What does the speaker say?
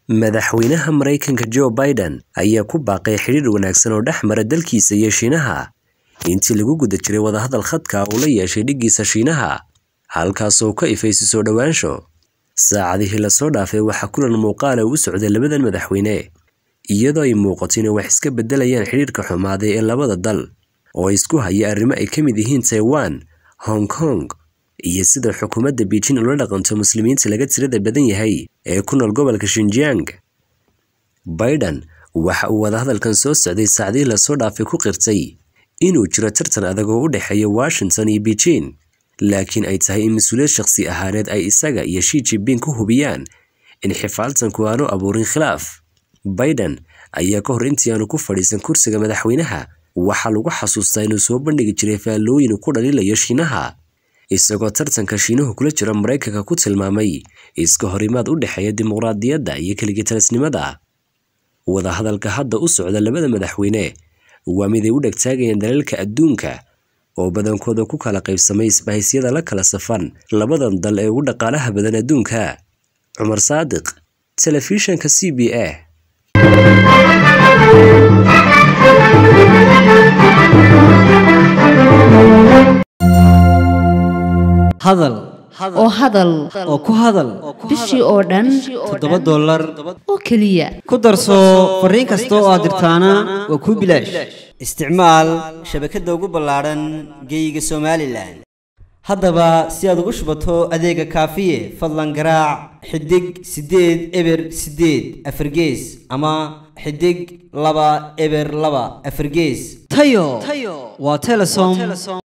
madaxweynaha Mareykanka Joe Biden ayaa ku baaqay xiriir wanaagsan oo dhexmara dalkiisa iyo Shiinaha intii lagu guda jiray wadahadal khadka oo la yeeshay dhigiisa Shiinaha halkaas oo ka ifaysi soo dhawaansho saacadihii la soo dhaafay waxa kulan muuqaal u socday labadan madaxweyne iyadoo ay muuqato inay wax iska bedelayaan xiriirka xumaaday ee labada dal oo isku haya arrimo ay ka mid yihiin Taiwan, Hong Kong iyo sida xukuumadda Beijing ula dhaqanto muslimiinta laga tirada badan yahay ee ku nool gobolka Xinjiang. Biden waxa uu wadahadalkan soo socday saacadihii la soo dhaafay ku qirtay inuu jiro tartan adag oo u dhexeeya Washington iyo Beijing, laakiin ay tahay in mas'uuliyad shakhsi ahaaneed ay isaga iyo Xi Jinping ku hubiyaan in xifaaltanku aanu abuurin khilaaf. Biden ayaa ka hor intii aanu ku fadhiisan kursiga madaxweynaha waxa lagu xasuustaa inuu soo bandhigi jiray faallooyin ku dhaliilayo Shiinaha, isagoo tartanka Shiinuhu kula jira Mareykanka ku tilmaamay iska horimaad u dhexeeya dimuqraadiyadda iyo kaliya-talisnimada. Wadahadalka hadda u socda labada madaxweyne waa mid ay u dhegtaagayaan dalalka adduunka oo badankooda ku kala qaybsamay isbahisyada la kala safan labadan dal ee ugu dhaqaalaha badan adduunka. Cumar Saadiq, Telefishinka CBA. hadal oo ku hadal bishii oo dhan $7 oo kaliya ku darso fariin kasta oo aad dirtaana waa ku bilaash. Isticmaal shabakadda ugu ballaaran geyga Soomaaliland. Haddaba si aad ugu shubato adeega kaafiye fadlan garaac xidig 8 eber 8 afargees ama xidig 2 eber 2 afargees. Tayo waa Telesom.